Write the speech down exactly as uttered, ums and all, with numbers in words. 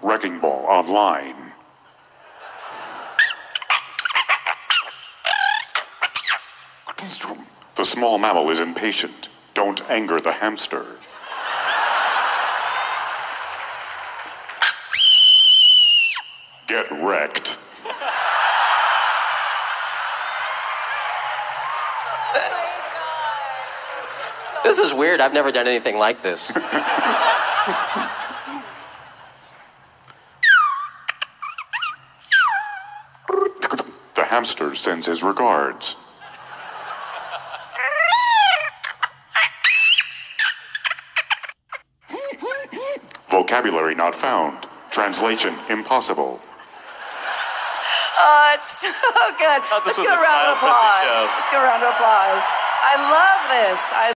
Wrecking Ball online. The small mammal is impatient. Don't anger the hamster. Get wrecked. This is weird. I've never done anything like this. The hamster sends his regards. Vocabulary not found. Translation impossible. Oh, it's so good. Let's give a round of applause. Let's give a round of applause. I love this. I